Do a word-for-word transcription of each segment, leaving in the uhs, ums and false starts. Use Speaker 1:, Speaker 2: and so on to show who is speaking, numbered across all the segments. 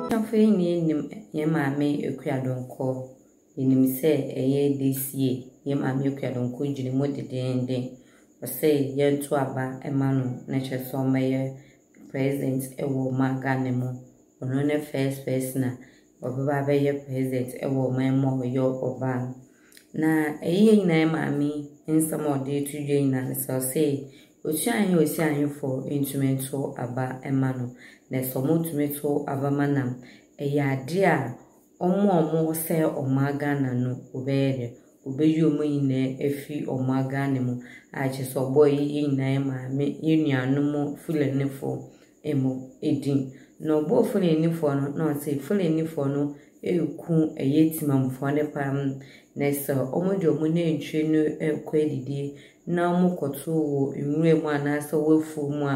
Speaker 1: Afei ni nim ye maame ekuadonko enim se eye desie ye maame ekuadonko gine mo dedende o se ye nto aba ema no na cheso meye president ewo magane mo ono ne first person na obeba be ye president ewo memo yo oba na eye nyina maame nsam ode tudwe nyina so se ochian ye ochian for instrumento aba ema no na so mo tumeto aba manam eya ade a omo omo se omagana no obere obeyi omo nyina efi omagane mo a che so boy nyina maame yenuanu fulenefo emo edin no bo fulenefo no no se fulenefo no eku eyetimamfo ne pam na so omo de omo na entwe no ekwadidi na omo koto wo nwure mu anasa wafu mu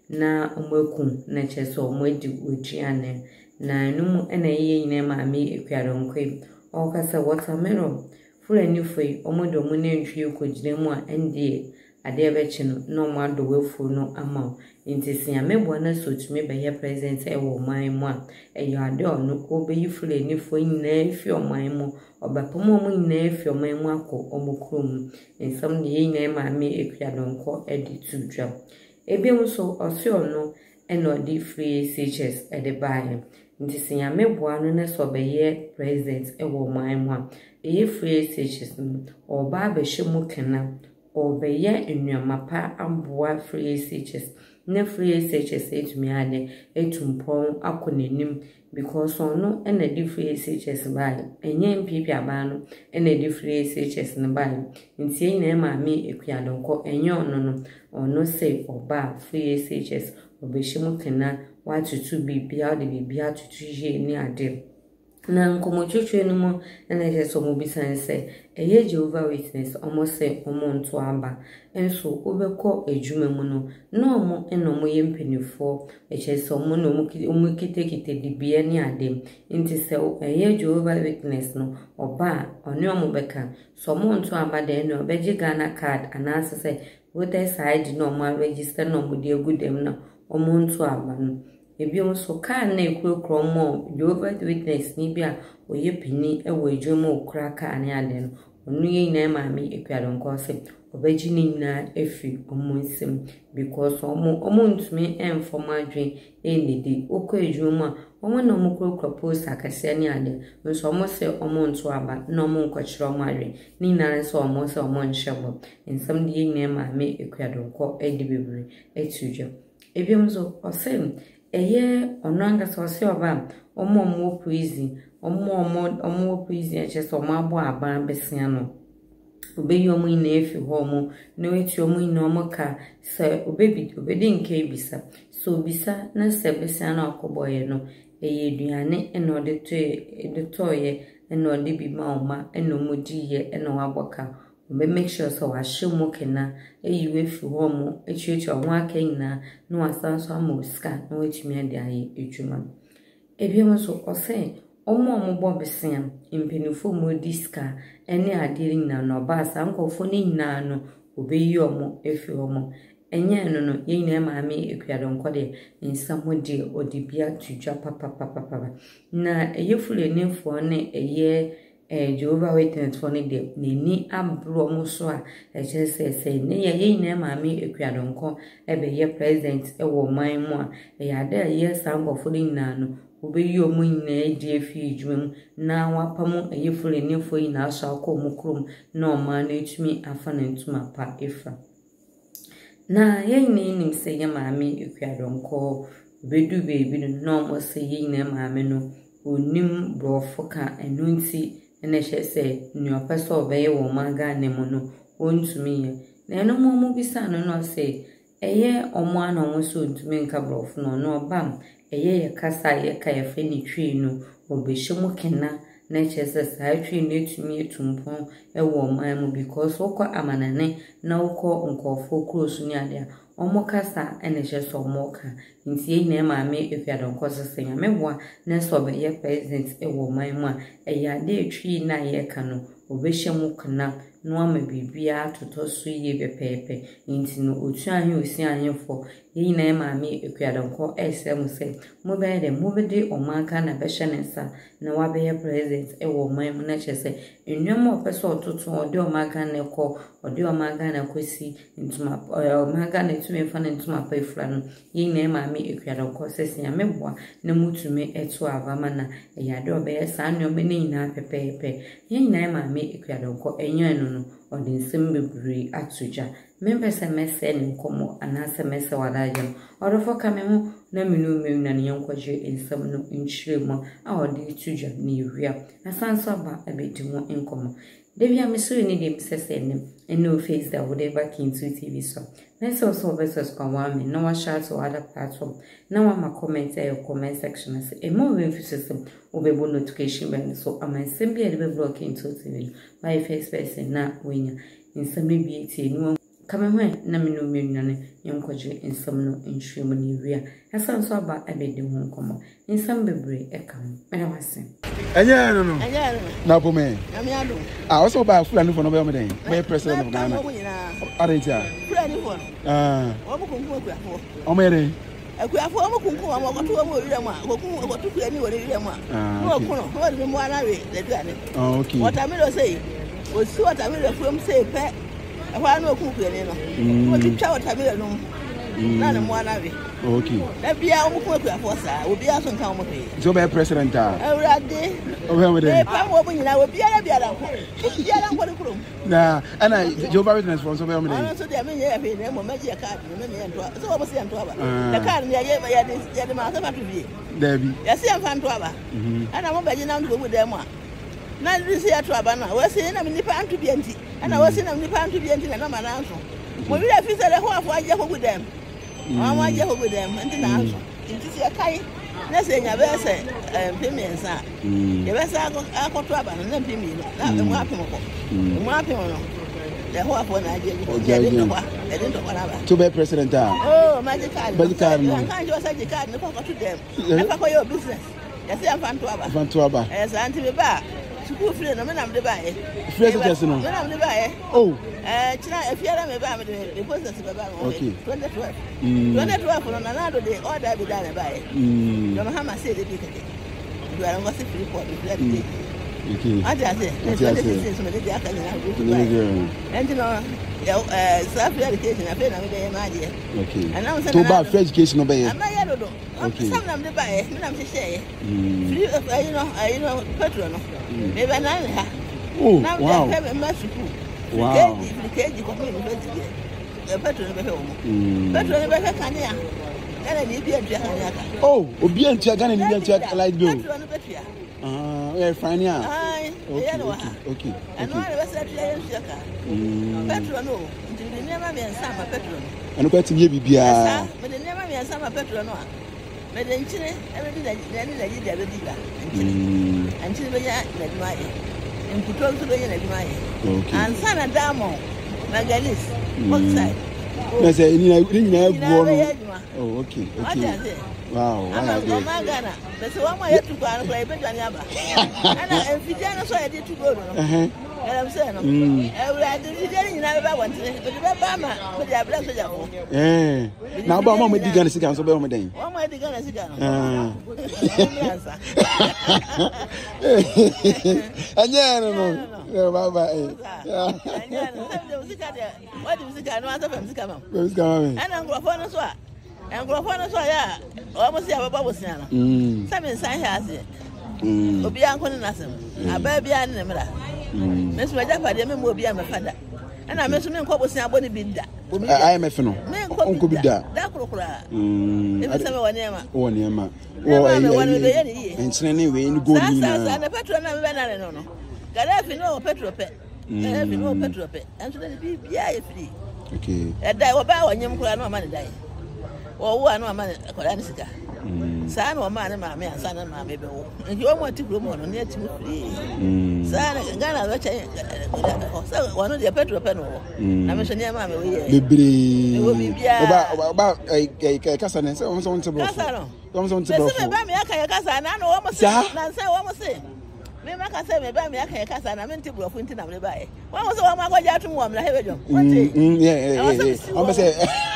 Speaker 1: na omaku na che so omo edi ojiane na numu ena ye nyina maame ekuadonko o kasa watermelon fulenefo omo de omo na entwe ekogire mu a ende ade bechi no no mo ado wafu no ama intisi amebo na so tumi be ye president e wo man mu a eyo ade ono obeyi fulenefo nyina efi oman mu obapomo mu nyina efi oman mu akọ omokrom ensam de ye nyina maame ekuadonko edi tudwa ebi nso ose ono eno di free S H S ede bae intisi amebo anu na so be ye president e wo man mu a e free S H S oba be hwemu kana obeye enuamapa amboa free S H S na free S H S etumi ade etumpon akonenim because ono ena di free S H S bae enye mpipi aba no ena di free S H S ne bae ntie nyina maame ekuadonko enye ono no ono se oba free S H S obehemu kana watutu bibia de bibia tutu je ni ade na nkomo twetwe no mu na je so mo bisanse eye Jehovah Witness omo se omo nto aba enso obekọ ejuma mu no na omo eno mo ye mpenifo eche se omo no omo kite kite dibia ni ade nti se eye Jehovah Witness no oba oni omo beka so omo nto aba de no obeje Ghana card anase se voter side no omo register no omo de agudem na omo nto aba no ebi onso ka na ekurokro mo Jehovah Witness ni bia oye pini ewo ejuma okra ka ani ade no onu ye nyina maame ekuadonko se obeji ni nyina efi omo nsem because omo omo ntumi enfoma adwen enedi okọ ejuma omo na omo kurokro post akase ani ade nso omo se omo nto aba na omo nkọchiro omo adwen ni na se omo se omo nhwebo nsem de ye nyina maame ekuadonko edi bebre etudwo ebi onso osem eye onanga so se oba omo omo prison omo omo omo prison eche so omo abo aba besia no obeyi omo ina efi ho omo na wetu omo ina omo ka se obebi obedi nke bisa so bisa na se besia na akoboye no eye aduane eno ode to ede toye eno ode bi ma oma eno modiye eno waboka be make sure so wa shemu kena eyiwe fi ho mo echiechi onwa aka nyina no wasanso amoska no wetumi ade aye ejuma ebiem so ose omo omo bobesia impenifo mo diska ene ade nyina no ba sankofo ne nyina no obeyi omo efi omo enye no no ye nyina maame ekuadonko de nsamo de odibia tudwa papa papa papa na eyefule nefo ne eye eh Jehovah Witness for ne de ni abro mo so a eche se se ne ye ye na maame ekuadonko ebe ye president e wo man mu a e ya da ye sambo fo ni na no obeyi omo nyina edi efi ejumem na wapam eye fule ne fo yi na aso akọ mo krom na o ma na etumi afa na ntuma pa efa na ye ni nim se ye maame ekuadonko bedu bebi no na mo se ye na maame no onim brofo ka enunti ene hye ni opese obeye wo maga ne mu no ontumi ye na eno mo mu bisa no no se eye omo ana omo so ontumi nka brofo no no bam eye ye kasa ye ka ye fe ni twi no obehemu kena na chese sa twi no etumi etumpon e wo man mu because okọ amanane na okọ nkofo krosu ni ade omo kasa ene hye so omo ka ntie na maame ekuadonko sese ya meboa na so be ye president e wo man mu a e ya de twi na ye ka no obehemu kana no ama bibia totoso ye bepepe nti no otu ahe osi ahefo yi na maame ekuadonko esem se mo be de mo be de omaka na behye nensa na wa be president e wo man na chese enwem opeso ototo ode omaka na ko ode omaka na kosi ntuma omaka na tumi fa na ntuma pa ifra no yi na maame ekuadonko sese ya meboa na mutume eto avama na yade obe sa no be ni na pepepe yi na maame ekuadonko enyo no no ode nsem bebre atuja membe se mese ni nkomo anase mese wadajam orofo kamemu na minu menu na nyankwaje ensam no nchiremu a ode tuja ni wia asanso ba abedi ho nkomo devia misuri ni dem sese nem eno face that whatever kin to T V so let's also versus kwame na wa share to other platform na wa ma comment e comment section as e mo we system obebo notification bell so am simply e be block into T V my face person na wenya nsam bi eti no kamehwe na minu menwane yemkwaje nsam no nhwemu ni wia asanso aba abedi ho nkomo nsam bebre ekam mena wase
Speaker 2: enye no no
Speaker 3: enye no
Speaker 2: na po me
Speaker 3: ami ado
Speaker 2: ah so ba fulani for no be me den be president of Ghana arentia
Speaker 3: fulani for
Speaker 2: ah
Speaker 3: o mo kunku akuafo
Speaker 2: o me re
Speaker 3: akuafo o mo kunku o mo goto o mo wira mu a kokun o goto ku ani wo wira mu a no kuno o de mo ana we de duane
Speaker 2: ah okay
Speaker 3: watermelon sei o si watermelon from sei pe Ewa no ku ku ene no. Wo ti twa watermelon no. Na na mo ana we.
Speaker 2: Okay.
Speaker 3: Na bia o ku ku afosa, obi aso nka mo pe.
Speaker 2: So be president ah.
Speaker 3: Awurade.
Speaker 2: O be me dey.
Speaker 3: E pa mo bo nyina wo bia na bia na ko. Bia na ko de kuro.
Speaker 2: Na ana Jehovah Witness for so be me dey.
Speaker 3: Ana so dia me ye fe na mo maji card me me ento. So wo se ento aba. The card ne ye ya de ya de ma so ba to bi.
Speaker 2: Dabi.
Speaker 3: Ya se amfa ento aba. Ana mo baji na ndo go dem a. Na risi atu aba na. Wo se na me nipa anto bi enti. Ana wo se na me nipa anto bi enti na ma na anso. Mo bi da fi se le ho afo aje ho gudem. Mama aje ho gudem enti na anso. Enti se kai na se nya be se pemiensa. Ye be sa akoto aba na pemi no. Na mo apem ko. Mo apem no. Le ho afo na aje ho. Je de kwa. E de to kwa na ba.
Speaker 2: To be president ah.
Speaker 3: Oh, magic card.
Speaker 2: Magic card no.
Speaker 3: Kan jo sa magic card no ko to dem. E pa ko yo business. Ya se amfa nto aba.
Speaker 2: Amfa nto aba.
Speaker 3: Eh sa anti be ba. School free no me nam de ba e.
Speaker 2: Free teachers no.
Speaker 3: Me nam de ba e.
Speaker 2: Oh.
Speaker 3: Eh chira e fiara me ba me de process be ba no.
Speaker 2: Okay.
Speaker 3: twenty twelve. twenty twelve no na na do de order be da na ba e.
Speaker 2: Mm.
Speaker 3: No ma say de bi keke. You are going to free for the free day.
Speaker 2: Okay.
Speaker 3: I just say, twenty sixteen so me de aka na go to buy. And you know, eh self education I pay na me dey maji.
Speaker 2: Okay.
Speaker 3: And now say
Speaker 2: to buy free education no be.
Speaker 3: Am na ya do do.
Speaker 2: Okay.
Speaker 3: Some nam de ba e, me nam se share. Free of you know, you know petrol no. Me ba na ha.
Speaker 2: Oh,
Speaker 3: now
Speaker 2: wow.
Speaker 3: Now they have school.
Speaker 2: Wow.
Speaker 3: The keji ko me university. E petrol no be he o. Petrol no be he kan ya. Kana ni bi antua kan ya ka.
Speaker 2: Oh, obi antua Ghana ni bi antua light bill.
Speaker 3: Petrol no be tua.
Speaker 2: Ah, eh fine ya.
Speaker 3: Ai,
Speaker 2: okay,
Speaker 3: no
Speaker 2: okay, okay.
Speaker 3: And no be say tua antua ka. Petrol no. Nti ni nema me nsa ma petrol.
Speaker 2: Anu kwa ti bia.
Speaker 3: Sa, me de nema me nsa ma petrol no a. Me de nchire, e be di da ni da di da be di ba. Nchire. Nchire be ya na duma e. Mputo nso be ya na duma e.
Speaker 2: Okay.
Speaker 3: Ansa na diamond, manganese, oxide.
Speaker 2: Na say ni na ni na egu no. Oh, okay, okay. Wow, wow.
Speaker 3: Ama magana. Bese wa ma yetu kwa no kwa ibeja ni aba. Ana emfidia no so ye di to go no. Eh. Elam say no. Eh, we adi di ni na be ba wantene. Be be ba ma, be di abla so jafo.
Speaker 2: Eh. Na ba ma mo di Ghana sika so be mo den.
Speaker 3: Wa ma di Ghana sika no.
Speaker 2: Ah. Anya no no. Bye bye.
Speaker 3: Anya no. Say sika de. What di sika no asa fam sika mam.
Speaker 2: Sika mam.
Speaker 3: Ana ngrofo no so a. Ngrofo no so ya. O mo si ababa bo sia no.
Speaker 2: Mm.
Speaker 3: Say me san hia ase.
Speaker 2: Mm.
Speaker 3: Obi an kono nasem. Aba bia ne mra. Mm. Mesu aja pade me mo obi am fada. Ana mesu me nkobo sia bo ne bi da.
Speaker 2: I M F no.
Speaker 3: Me nkobo bi da. Da krokra.
Speaker 2: Mm.
Speaker 3: E bi se me woni ma.
Speaker 2: Woni ma.
Speaker 3: O e woni be ye ne yi.
Speaker 2: Enchine ne we ni gold ni na.
Speaker 3: Sa sa na petrol na me be na no no. Garafi no petrol pe. Garafi no petrol pe. Enso ne bi bia e free.
Speaker 2: Okay.
Speaker 3: E dai wo ba wonyem kura no ma ne dai. Wo wo anu ma ne kola ne sika. Mm. Sa na o ma ne ma me ansa na ma me be wo. Nti o mo ti kuro mo no ne ti mo free. Mm. Sa na Ghana we che sa wono de petrol pe no wo. Na me so ne ma me wo ye.
Speaker 2: Bebre.
Speaker 3: Wo bi bia.
Speaker 2: Oba oba eh kasa ne se won so won te bro.
Speaker 3: Kasa no.
Speaker 2: Won so won te bro.
Speaker 3: Se me ba me aka ya kasa na no wo mo se na se wo mo se. Me maka say me ba me aka kasa na me nti brofo nti na me ba e. Wa wo so wa magwaja atum wo mra hebe jom.
Speaker 2: Mm yeah yeah yeah. I'm say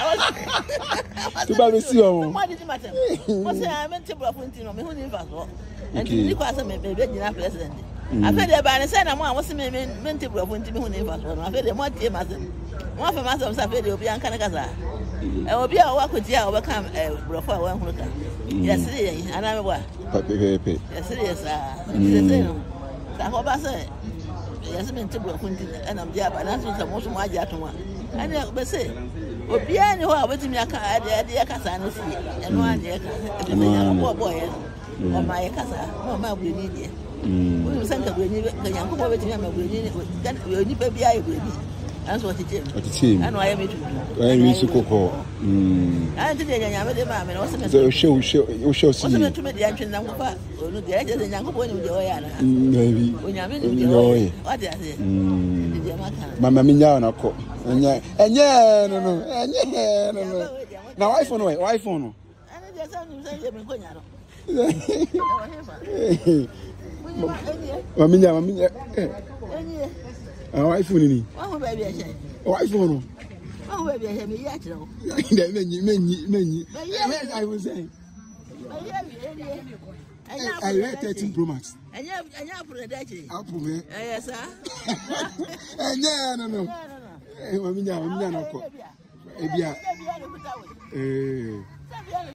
Speaker 2: to ba me see o.
Speaker 3: Mo di matter. Mo say me nti brofo nti no me hu ni fa so. Enti ni kwa say me be gina president. Afa de ba ne say na mo a mo se me me nti brofo nti me hu ni fa so. Afa de mo tie ma se. Mo fa ma se sa fe de obi an kan kasa. E obi a wa koti a obeka brofo a wa hu ka. Yes ri ana me bwa.
Speaker 2: Pepe pepe.
Speaker 3: Yes ri yes ah. Say no. Ka ho ba say yes me nti brofo nti na me dia ba na so sa mo so mo aja to wa. Ana be say obi a ni ho a betimi aka ade ade kasa no si. Eno ade kasa. Ebi nya bo bo ye. O ma ye kasa. Mo ma bu ni die. Mm. Wo san ka bu ni ka nya ko betimi ama bu ni ni ni pa bia ye bu ni. Anso otite. Otite. Ano aye metu.
Speaker 2: Aye mi su koko. Mm.
Speaker 3: Anti de nya me de ma me no se me.
Speaker 2: So show show show si.
Speaker 3: O se me tu me de antwe nam ko pa. Onu de je de nya ko bo ni de o ya na.
Speaker 2: Maybe.
Speaker 3: O nya me ni de o. O de ase.
Speaker 2: Mm.
Speaker 3: De ma kan.
Speaker 2: Mama mi nya na ko. Enye enye no no. Enye no no. Na wife no wife no.
Speaker 3: Ani de sa ni se me ko nya no.
Speaker 2: Mami nya mami nya.
Speaker 3: Enye.
Speaker 2: Ah, wife ni.
Speaker 3: Wa ho ba bi a she.
Speaker 2: Wife no.
Speaker 3: Wa ho ba bi a she me ya kire o.
Speaker 2: Dey menyi menyi menyi. I was saying. I read thirteen Pro Max.
Speaker 3: Anya anya apple da kire.
Speaker 2: Apple me.
Speaker 3: Eh yes sir.
Speaker 2: Anya no no. Eh mami nya mami nya na ko. Ebia. Eh.